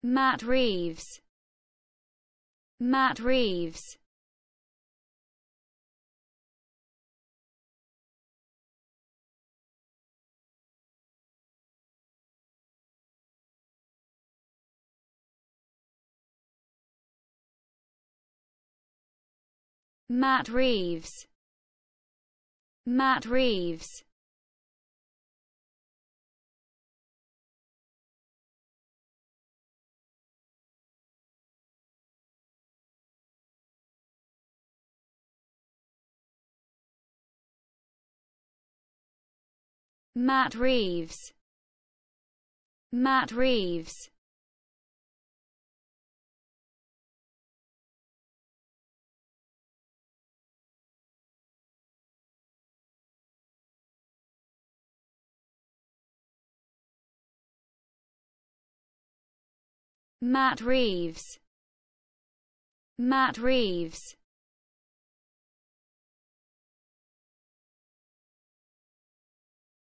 Matt Reeves. Matt Reeves. Matt Reeves. Matt Reeves. Matt Reeves. Matt Reeves. Matt Reeves. Matt Reeves.